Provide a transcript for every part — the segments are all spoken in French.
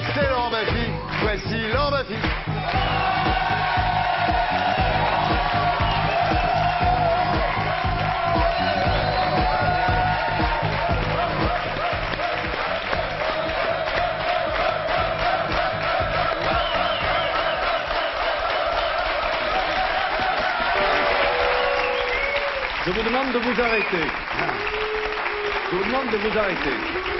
c'est Laurent Baffy. Voici Laurent Baffy. Je vous demande de vous arrêter. Je vous demande de vous arrêter.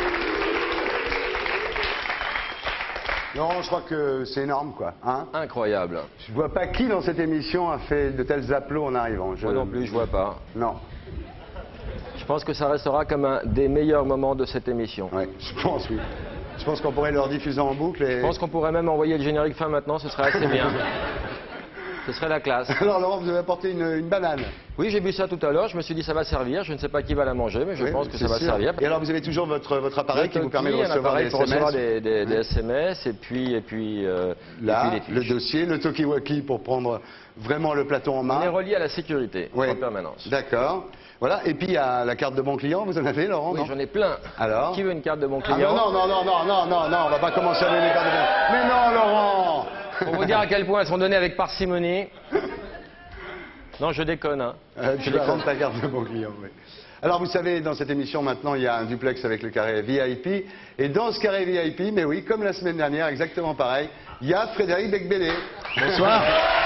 Non, je crois que c'est énorme, quoi. Hein, Incroyable. je vois pas qui dans cette émission a fait de tels applaudissements en arrivant. Moi non plus, je vois pas. Non. Je pense que ça restera comme un des meilleurs moments de cette émission. Ouais, je pense, oui. Je pense qu'on pourrait leur diffuser en boucle. Et... Je pense qu'on pourrait même envoyer le générique fin maintenant, ce serait assez bien. Ce serait la classe. Alors, Laurent, vous avez apporté une banane. Oui, j'ai vu ça tout à l'heure, je me suis dit ça va servir, je ne sais pas qui va la manger, mais je Oui, pense que c'est ça va sûr. servir. Et alors, vous avez toujours votre appareil qui vous permet de Un recevoir appareil des pour recevoir SMS. des SMS et puis Là, les fiches. le dossier, le talkie-walkie pour prendre vraiment le plateau en main. On est relié à la sécurité Oui. en permanence. D'accord. Voilà. Et puis, il y a la carte de bon client. Vous en avez, Laurent? Oui, non j'en ai plein. Alors Qui veut une carte de bon Ah client? non, on va pas commencer à donner les cartes de bon. Mais non, Laurent. Pour vous dire à quel point elles sont données avec parcimonie. Non, je déconne. Hein. Tu vas prendre ta carte de bon client, oui. Alors, vous savez, dans cette émission, maintenant, il y a un duplex avec le carré VIP. Et dans ce carré VIP, mais oui, comme la semaine dernière, exactement pareil, il y a Frédéric Becbédé. Bonsoir.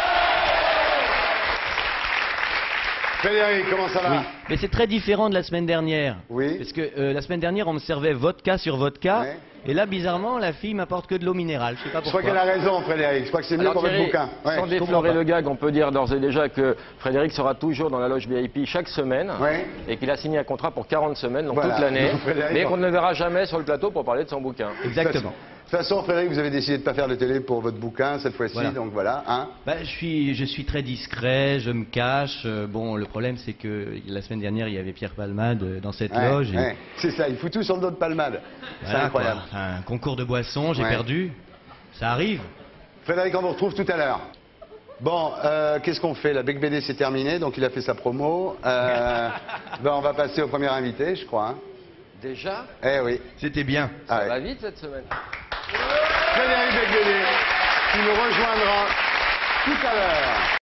Frédéric, comment ça va? Oui. Mais c'est très différent de la semaine dernière. Oui. Parce que la semaine dernière, on me servait vodka sur vodka. Ouais. Et là, bizarrement, la fille m'apporte que de l'eau minérale. Je sais pas Je crois pourquoi. qu'elle a raison, Frédéric. Je crois que c'est mieux Alors, pour votre Thierry, bouquin. Ouais. sans déflorer le gag, on peut dire d'ores et déjà que Frédéric sera toujours dans la loge VIP chaque semaine Ouais. et qu'il a signé un contrat pour 40 semaines, donc Voilà. toute l'année, Donc, Frédéric, mais qu'on ne le verra jamais sur le plateau pour parler de son bouquin. Exactement. De toute façon, Frédéric, vous avez décidé de ne pas faire de télé pour votre bouquin cette fois-ci, Voilà. donc voilà. Hein. Bah, je suis très discret, je me cache. Bon, le problème, c'est que la semaine dernière, il y avait Pierre Palmade dans cette Ouais, loge. Et ouais. C'est ça, il fout tout sur le dos de Palmade. C'est voilà, incroyable. quoi. Un concours de boissons, j'ai Ouais. perdu. Ça arrive. Frédéric, on vous retrouve tout à l'heure. Bon, qu'est-ce qu'on fait? La Becbédé, c'est terminé, donc il a fait sa promo. On va passer au premier invité, je crois. Hein. Déjà? Eh oui. C'était bien. Ah Ça ouais. va vite cette semaine. Frédéric Becbédé, qui nous rejoindra tout à l'heure.